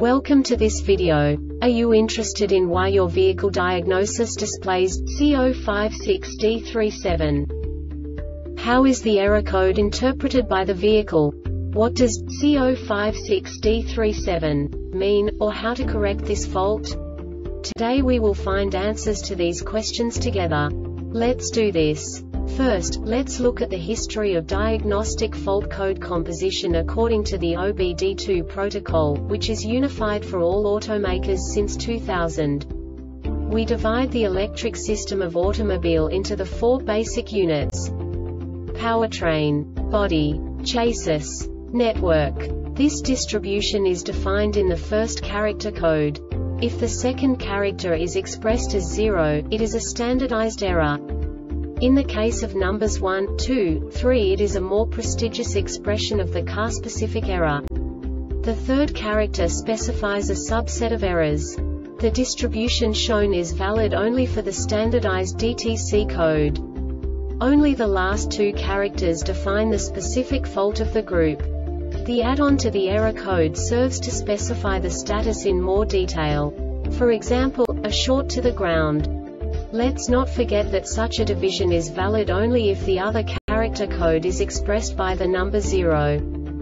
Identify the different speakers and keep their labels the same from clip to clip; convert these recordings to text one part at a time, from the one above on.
Speaker 1: Welcome to this video. Are you interested in why your vehicle diagnosis displays C056D37? How is the error code interpreted by the vehicle? What does C056D37 mean, or how to correct this fault? Today we will find answers to these questions together. Let's do this. First, let's look at the history of diagnostic fault code composition according to the OBD2 protocol, which is unified for all automakers since 2000. We divide the electric system of automobile into the four basic units: powertrain, body, chassis, network. This distribution is defined in the first character code. If the second character is expressed as 0, it is a standardized error. In the case of numbers 1, 2, 3, it is a more prestigious expression of the car-specific error. The third character specifies a subset of errors. The distribution shown is valid only for the standardized DTC code. Only the last two characters define the specific fault of the group. The add-on to the error code serves to specify the status in more detail. For example, a short to the ground. Let's not forget that such a division is valid only if the other character code is expressed by the number 0.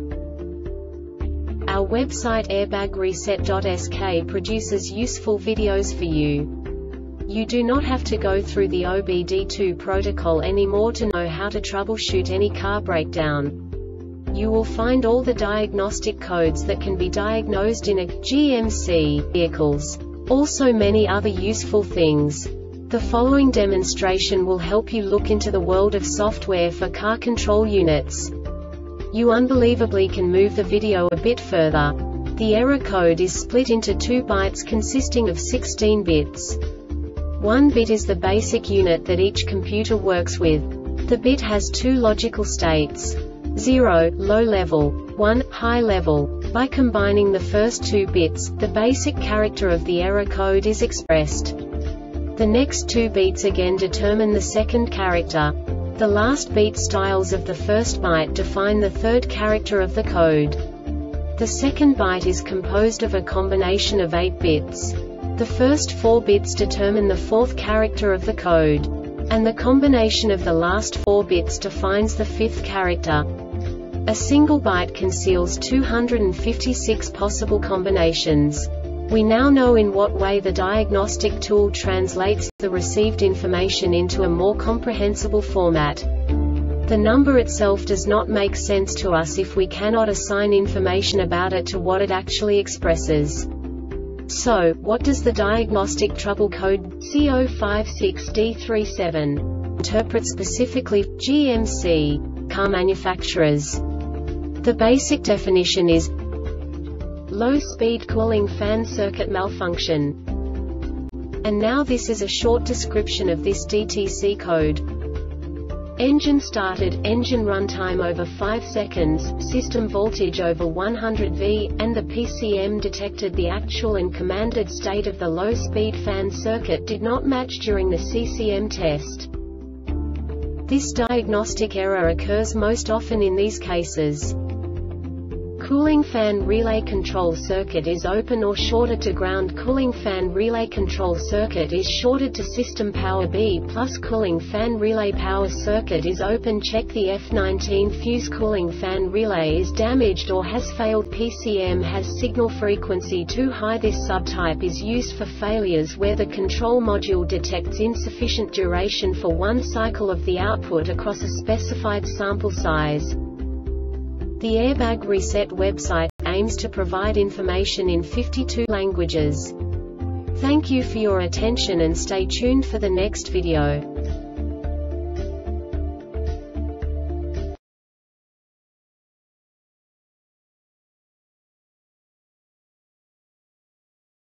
Speaker 1: Our website airbagreset.sk produces useful videos for you. You do not have to go through the OBD2 protocol anymore to know how to troubleshoot any car breakdown. You will find all the diagnostic codes that can be diagnosed in a GMC vehicles. Also many other useful things. The following demonstration will help you look into the world of software for car control units. You unbelievably can move the video a bit further. The error code is split into 2 bytes consisting of 16 bits. 1 bit is the basic unit that each computer works with. The bit has 2 logical states: 0, low level, 1, high level. By combining the first 2 bits, the basic character of the error code is expressed. The next 2 beats again determine the second character. The last beat styles of the first byte define the third character of the code. The second byte is composed of a combination of 8 bits. The first 4 bits determine the fourth character of the code. And the combination of the last 4 bits defines the fifth character. A single byte conceals 256 possible combinations. We now know in what way the diagnostic tool translates the received information into a more comprehensible format. The number itself does not make sense to us if we cannot assign information about it to what it actually expresses. So, what does the diagnostic trouble code C056D37 interpret specifically for GMC car manufacturers? The basic definition is low-speed cooling fan circuit malfunction. And now this is a short description of this DTC code. Engine started, engine runtime over 5 seconds, system voltage over 100 V, and the PCM detected the actual and commanded state of the low-speed fan circuit did not match during the CCM test. This diagnostic error occurs most often in these cases: cooling fan relay control circuit is open or shorted to ground. Cooling fan relay control circuit is shorted to system power B plus. Cooling fan relay power circuit is open. Check the F19 fuse. Cooling fan relay is damaged or has failed. PCM has signal frequency too high. This subtype is used for failures where the control module detects insufficient duration for one cycle of the output across a specified sample size. The Airbag Reset website aims to provide information in 52 languages. Thank you for your attention and stay tuned for the next video.